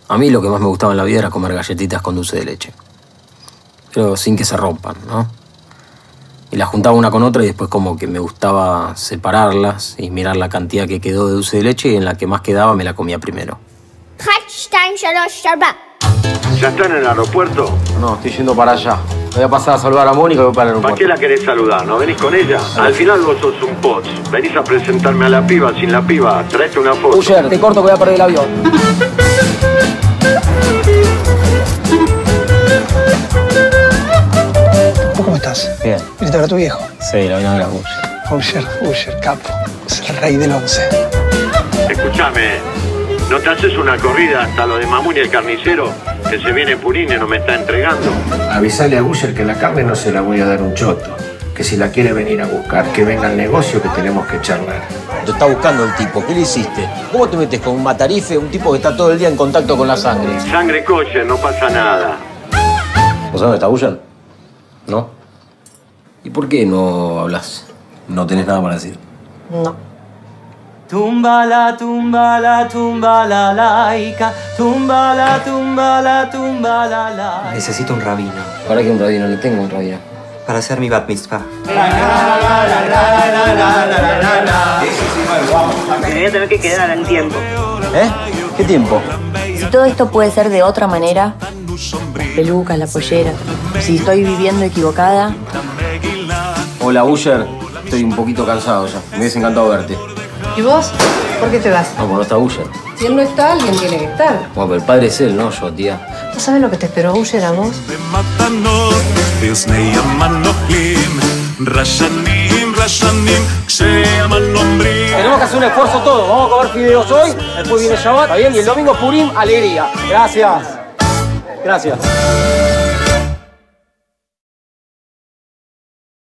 A mí lo que más me gustaba en la vida era comer galletitas con dulce de leche. Pero sin que se rompan, ¿no? Y las juntaba una con otra y después como que me gustaba separarlas y mirar la cantidad que quedó de dulce de leche y en la que más quedaba me la comía primero. ¿Ya están en el aeropuerto? No, estoy yendo para allá. Voy a pasar a saludar a Mónica y voy para el ¿Para aeropuerto. qué la querés saludar? ¿No venís con ella? Al final vos sos un pots. Venís a presentarme a la piba. Sin la piba, traete una foto. Usher, te corto que voy a perder el avión. ¿Cómo estás? Bien. Viniste a ver a tu viejo. Sí, la vino a ver a Usher. Usher, capo. Es el rey del 11. Escuchame, ¿no te haces una corrida hasta lo de Mamún y el carnicero? Que se viene Purín y no me está entregando. Avisale a Usher que la carne no se la voy a dar un choto. Que si la quiere venir a buscar, que venga al negocio que tenemos que charlar. Te está buscando el tipo. ¿Qué le hiciste? ¿Cómo te metes con un matarife, un tipo que está todo el día en contacto con la sangre? Sangre kosher, no pasa nada. ¿Vos sabés dónde está Usher? ¿No? ¿Y por qué no hablas? ¿No tenés nada para decir? No. Tumbala, tumbala, tumbala laica, tumbala, tumbala, tumbala laica. Necesito un rabino ¿Para qué un rabino? No tengo un rabino. para hacer mi bat mitzvah. Me voy a tener que quedar al tiempo. ¿Eh? ¿Qué tiempo? Si todo esto puede ser de otra manera, las pelucas, la pollera, si estoy viviendo equivocada. Hola, Usher. Estoy un poquito cansado ya. Me hubiese encantado verte. ¿Y vos? ¿Por qué te vas? No, pues no está Usher. Si él no está, alguien tiene que estar. Bueno, pero el padre es él, no yo, tía. ¿No sabes lo que te esperó Usher a vos? Tenemos que hacer un esfuerzo todos. Vamos a comer fideos hoy, después viene Shabbat, ¿está bien? Y el domingo Purim, alegría. Gracias. Gracias.